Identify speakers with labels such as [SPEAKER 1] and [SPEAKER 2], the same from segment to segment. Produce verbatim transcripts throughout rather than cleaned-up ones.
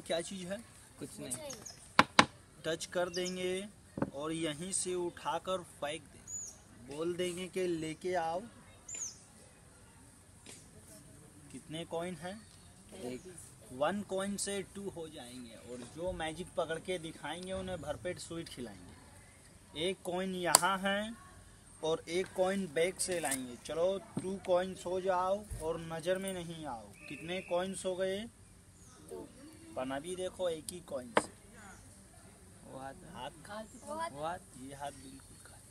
[SPEAKER 1] क्या चीज़ है?
[SPEAKER 2] कुछ नहीं।
[SPEAKER 1] टच कर देंगे और यहीं से उठाकर फेंक दें। बोल देंगे कि लेके आओ। कितने कॉइन हैं?
[SPEAKER 2] एक।
[SPEAKER 1] वन कॉइन से टू हो जाएंगे और जो मैजिक पकड़ के दिखाएंगे उन्हें भरपेट स्वीट खिलाएंगे। एक कॉइन यहाँ है और एक कॉइन बैग से लाएंगे। चलो टू कॉइन्स हो जाओ और नज़र में नहीं आओ। कितने कॉइन्स हो गए? पर अभी देखो एक ही कॉइन से।
[SPEAKER 2] वो हाथ
[SPEAKER 1] हाथ
[SPEAKER 2] वो हाथ
[SPEAKER 1] ये हाथ बिल्कुल खाली।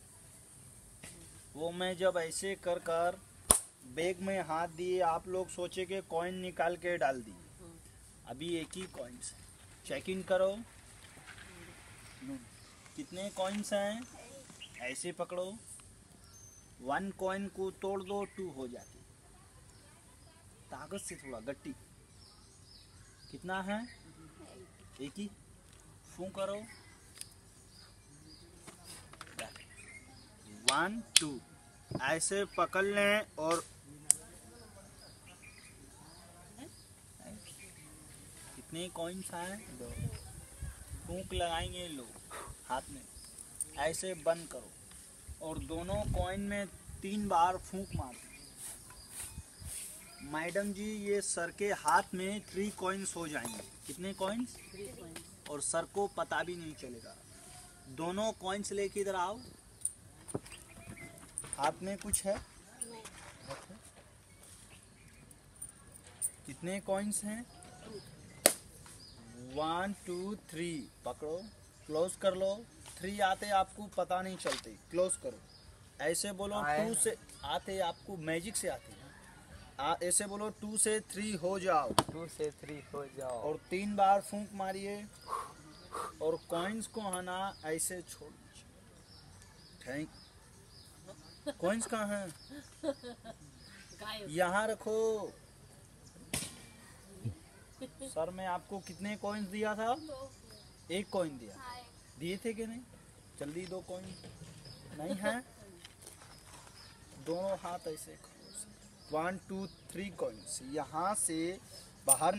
[SPEAKER 1] वो मैं जब ऐसे कर कर बैग में हाथ दिए, आप लोग सोचे कि कॉइन निकाल के डाल दिए। अभी एक ही कॉइन्स है। चेक इन करो। कितने कॉइन्स हैं? ऐसे पकड़ो। वन कॉइन को तोड़ दो, टू हो जाती। ताकत से थोड़ा गट्टी। कितना है? एक ही। फू करो। वन टू ऐसे पकड़ लें और कितने कॉइन्स हैं?
[SPEAKER 2] दो।
[SPEAKER 1] फूंक लगाएंगे लोग हाथ में। ऐसे बंद करो और दोनों कॉइन में तीन बार फूंक मारो। मैडम जी ये सर के हाथ में थ्री कॉइन्स हो जाएंगे। कितने कॉइन्स? और सर को पता भी नहीं चलेगा। दोनों कॉइन्स लेके इधर आओ। हाथ में कुछ है? कितने कॉइन्स हैं? वन टू थ्री पकड़ो। क्लोज कर लो। थ्री आते आपको पता नहीं चलते। क्लोज करो। ऐसे बोलो टू से आते आपको मैजिक से आते हैं। आ, ऐसे बोलो टू से थ्री हो जाओ।
[SPEAKER 2] टू से थ्री हो जाओ
[SPEAKER 1] और तीन बार फूंक मारिए और कॉइन्स को आना ऐसे छोड़ दीजिए। थैंक। कॉइन्स कहाँ हैं? यहाँ रखो। सर मैं आपको कितने कॉइन्स दिया था? एक कॉइन दिया। दिए थे कि नहीं? जल्दी दो कॉइन। नहीं है? दोनों हाथ ऐसे वन टू थ्री कॉइन्स यहाँ से बाहर।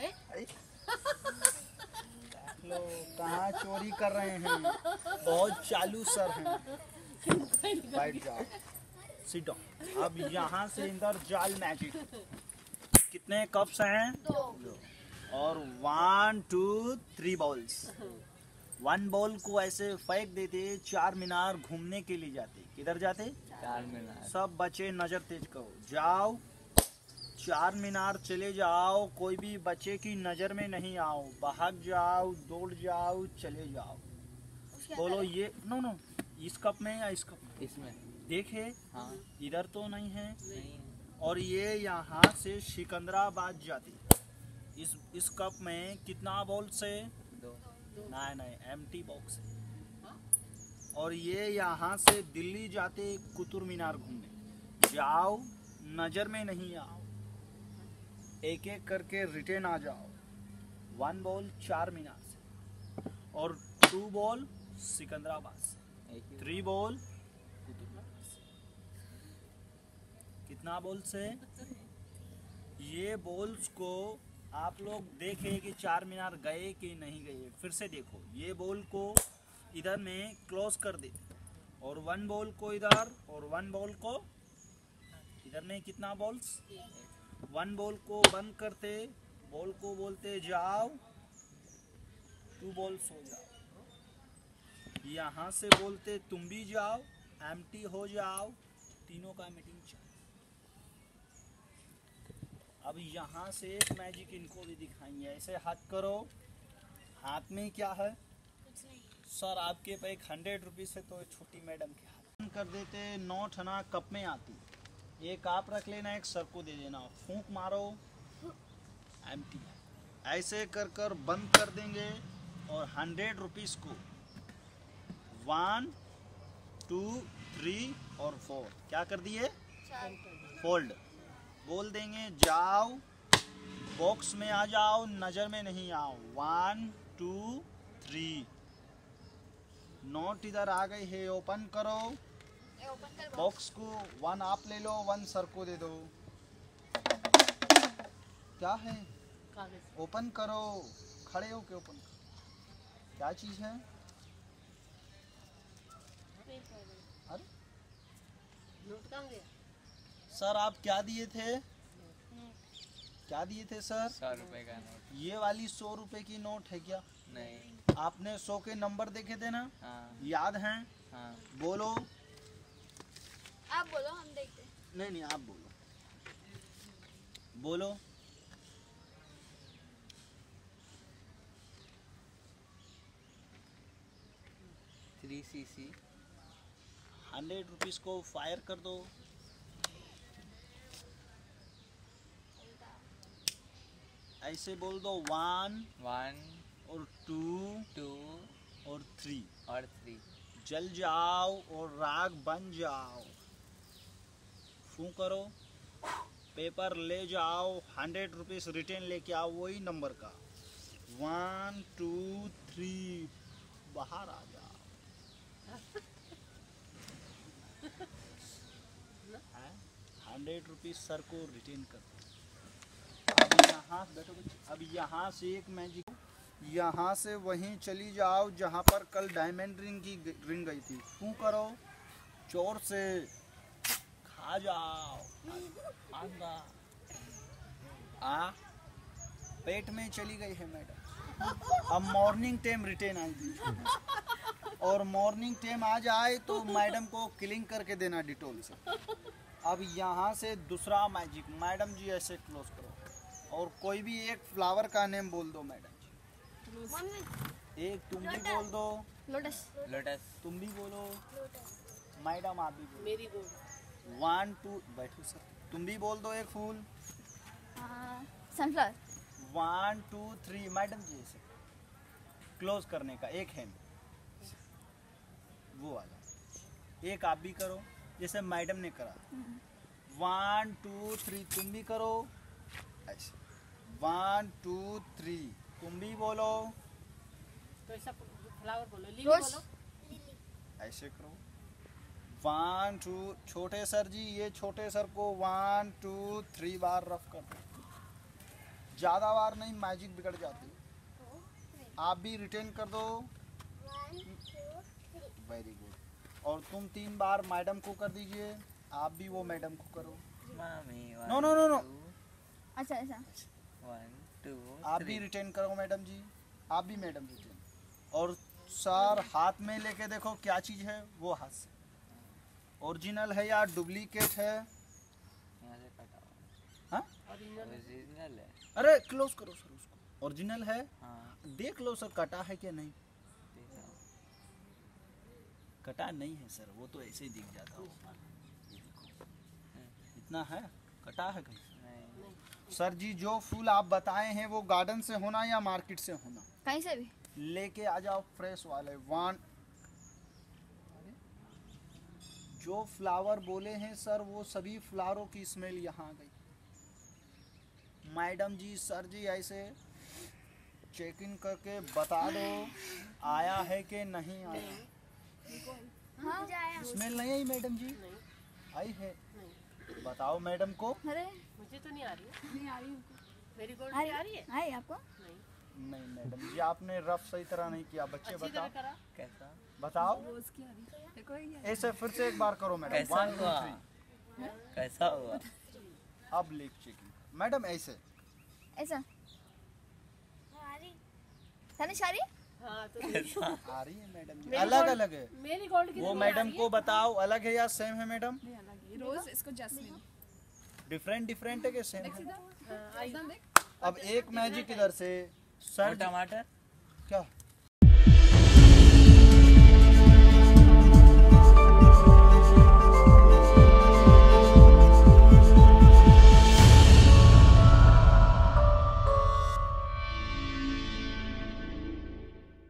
[SPEAKER 1] लो कहाँ चोरी कर रहे हैं? बहुत चालू सर हैं। बैठ जाओ। Sit down. अब यहाँ से अंदर जाल मैजिक। कितने कप्स हैं? दो। और one two three balls. One ball को ऐसे फेंक देते, चार मीनार घूमने के लिए जाते। किधर जाते?
[SPEAKER 2] चार मीनार।
[SPEAKER 1] सब बच्चे नजर तेज करो। जाओ चार मीनार चले जाओ। कोई भी बच्चे की नजर में नहीं आओ। भाग जाओ, दौड़ जाओ, चले जाओ। बोलो ये नो नो इस कप में या इस कप में?
[SPEAKER 2] इसमें।
[SPEAKER 1] देखे?
[SPEAKER 2] हाँ।
[SPEAKER 1] इधर तो नहीं है।
[SPEAKER 2] नहीं।
[SPEAKER 1] और ये यहाँ से सिकंदराबाद जाती। इस इस कप में कितना बॉल से?
[SPEAKER 2] दो।
[SPEAKER 1] नहीं नहीं एम्प्टी बॉक्स है। और ये यहाँ से दिल्ली जाते कुतुब मीनार घूमने। जाओ नजर में नहीं आओ। एक एक करके रिटर्न आ जाओ। वन बॉल चार मीनार से और टू बॉल सिकंदराबाद से। थ्री बॉल कुतुब मीनार से। कितना बॉल से? ये बॉल्स को आप लोग देखें कि चार मीनार गए कि नहीं गए। फिर से देखो। ये बॉल को इधर में क्लोज कर देते और वन बॉल को इधर और वन बॉल को इधर में। कितना बॉल्स? वन बॉल को बंद करते, बॉल को बोलते जाओ, टू बॉल्स हो जाओ। यहाँ से बोलते तुम भी जाओ, एम्प्टी हो जाओ। तीनों का मीटिंग चल। अब यहाँ से एक मैजिक इनको भी दिखाएंगे। ऐसे हाथ करो। हाथ में क्या है? सर आपके पे एक हंड्रेड रुपीज़ है तो छोटी मैडम के हाथ कर देते। नोट है ना कप में आती। एक आप रख लेना, एक सर को दे देना। फूंक मारो, एम्प्टी। ऐसे कर कर बंद कर देंगे और हंड्रेड रुपीज़ को वन टू थ्री और फोर क्या कर दिए? फोल्ड। बोल देंगे जाओ बॉक्स में आ जाओ, नजर में नहीं आओ। One two three. नोट इधर आ गई है। ओपन करो बॉक्स को। वन आप ले लो, वन सर को दे दो। क्या है?
[SPEAKER 3] कागज
[SPEAKER 1] ओपन करो, खड़े हो के ओपन करो। क्या चीज है? अरे
[SPEAKER 3] नोट कहाँ गया?
[SPEAKER 1] सर आप क्या दिए थे? क्या दिए थे सर?
[SPEAKER 2] सौ रुपए का नोट।
[SPEAKER 1] ये वाली सौ रुपए की नोट है क्या?
[SPEAKER 2] नहीं।
[SPEAKER 1] आपने सौ के नंबर देखे थे ना?
[SPEAKER 2] हाँ
[SPEAKER 1] याद हैं?
[SPEAKER 2] हाँ।
[SPEAKER 1] बोलो।
[SPEAKER 4] आप बोलो, हम देखते हैं।
[SPEAKER 1] नहीं नहीं आप बोलो, बोलो।
[SPEAKER 2] Three C C.
[SPEAKER 1] Hundred rupees को फायर कर दो। ऐसे बोल दो, वन
[SPEAKER 2] वन
[SPEAKER 1] और टू
[SPEAKER 2] टू
[SPEAKER 1] और थ्री।
[SPEAKER 2] और थ्री।
[SPEAKER 1] जल जाओ और राग बन जाओ। फू करो, पेपर ले जाओ, हंड्रेड रुपीज रिटर्न लेके आओ वही नंबर का। वन टू थ्री, बाहर आ जाओ। हंड्रेड रुपीज सर को रिटर्न कर दो। अब यहाँ बैठो बच्चे, अब यहाँ से एक मैजिक, यहाँ से वहीं चली जाओ जहाँ पर कल डायमंड रिंग की रिंग गई थी। फू करो, चोर से खा जाओ। आंगा आ पेट में चली गई है मैडम। अब मॉर्निंग टाइम रिटर्न आएगी और मॉर्निंग टाइम आ जाए तो मैडम को क्लीन करके देना डिटोल से। अब यहाँ से दूसरा मैजिक, मैडम जी ऐसे क्लोज करो और कोई भी एक फ्लावर का नेम बोल दो मैडम जी। एक तुम भी बोल दो।
[SPEAKER 4] लोटस।
[SPEAKER 2] लोटस।
[SPEAKER 1] तुम भी बोलो। मैडम आप भी बोलो।
[SPEAKER 3] Marigold.
[SPEAKER 1] वन टू, बैठो सर। तुम भी बोल दो एक फूल।
[SPEAKER 4] Sunflower.
[SPEAKER 1] One two three, madam ji ऐसे क्लोज करने का एक हैंड वो वाला। एक आप भी करो जैसे मैडम ने करा। वन टू थ्री, तुम भी करो ऐसे। वन टू थ्री, तुम भी बोलो।
[SPEAKER 3] तो ऐसा फ्लावर बोलो, लिली
[SPEAKER 4] रोज।
[SPEAKER 3] बोलो।
[SPEAKER 1] ऐसे करो। वन टू, छोटे सर जी ये छोटे सर को वन टू थ्री बार रफ कर दो। ज्यादा बार नहीं, मैजिक बिगड़ जाती है। आप भी रिटर्न कर दो। Very good. और तुम तीन बार मैडम को कर दीजिए। आप भी वो मैडम को करो।
[SPEAKER 2] मामी।
[SPEAKER 1] No no no no.
[SPEAKER 4] अच्छा ऐसा।
[SPEAKER 2] One two.
[SPEAKER 1] आप भी रिटर्न करो मैडम जी। आप भी मैडम रिटर्न। और सर हाथ में लेके देखो क्या चीज है वो हाथ से। ओरिजिनल है या डुप्लीकेट है?
[SPEAKER 2] यहाँ से कटा हुआ।
[SPEAKER 1] हाँ?
[SPEAKER 3] ओरिजिनल
[SPEAKER 2] ओरिजिनल है।
[SPEAKER 1] अरे क्लोज करो सर उसको। ओरिजिनल है?
[SPEAKER 2] हाँ।
[SPEAKER 1] देख लो सर कटा है क्या नहीं।
[SPEAKER 2] देखा।
[SPEAKER 1] कटा नहीं है सर, वो तो ऐसे ही दिख जाता होगा। ये देखो, इतना है, कटा है कहीं?
[SPEAKER 2] नहीं।
[SPEAKER 1] सर जी जो फूल आप बताए हैं वो गार्डन से होना या मार्केट से होना?
[SPEAKER 4] कहीं से भी।
[SPEAKER 1] लेके आ जाओ फ्रेश वाले। वन, जो फ्लावर बोले हैं सर वो सभी फ्लावरों की स्मेल यहाँ आ गई। मैडम जी सर जी ऐसे चेक इन करके बता दो आया है कि नहीं आया।
[SPEAKER 4] हाँ।
[SPEAKER 1] स्मेल नहीं आई मैडम जी?
[SPEAKER 3] नहीं
[SPEAKER 1] आई है,
[SPEAKER 3] नहीं,
[SPEAKER 1] बताओ मैडम को।
[SPEAKER 4] अरे
[SPEAKER 3] मुझे तो नहीं आ रही है।
[SPEAKER 4] नहीं आ रही हमको।
[SPEAKER 3] मेरी गोल्ड
[SPEAKER 4] आ
[SPEAKER 3] नहीं आ रही है।
[SPEAKER 4] आई आपको?
[SPEAKER 3] नहीं,
[SPEAKER 1] नहीं मैडम जी आपने रफ सही तरह नहीं किया। बच्चे
[SPEAKER 3] अच्छी
[SPEAKER 1] बताओ,
[SPEAKER 3] तरह करा।
[SPEAKER 2] कैसा?
[SPEAKER 1] बताओ
[SPEAKER 4] रोज की आ रही है। कोई नहीं।
[SPEAKER 1] ऐसे फिर से एक बार करो मैडम।
[SPEAKER 2] कैसा
[SPEAKER 1] वन टू
[SPEAKER 2] हुआ?
[SPEAKER 1] थ्री।
[SPEAKER 2] कैसा हुआ?
[SPEAKER 1] अब लिप चेकिंग मैडम ऐसे।
[SPEAKER 4] ऐसा। तनिष आ रही?
[SPEAKER 3] हाँ तो
[SPEAKER 2] कैसा?
[SPEAKER 1] आ रही है मैडम जी,
[SPEAKER 3] मेरी
[SPEAKER 1] अलग
[SPEAKER 3] गोल्ड-
[SPEAKER 1] अलग है।
[SPEAKER 3] मेरी गोल्ड की
[SPEAKER 1] वो
[SPEAKER 3] तो नहीं आ
[SPEAKER 1] मैडम
[SPEAKER 3] रही
[SPEAKER 1] को
[SPEAKER 3] है।
[SPEAKER 1] बताओ अलग है या सेम है मैडम?
[SPEAKER 5] नहीं अलग है। रोज इसको जैस्मिन।
[SPEAKER 1] डिफरेंट डिफरेंट है कि सेम है?
[SPEAKER 3] हाँ, आई।
[SPEAKER 5] एकदम देख।
[SPEAKER 1] अब एक मैजिक इधर से
[SPEAKER 2] और
[SPEAKER 1] सर जी-
[SPEAKER 2] टमाटर?
[SPEAKER 1] क्या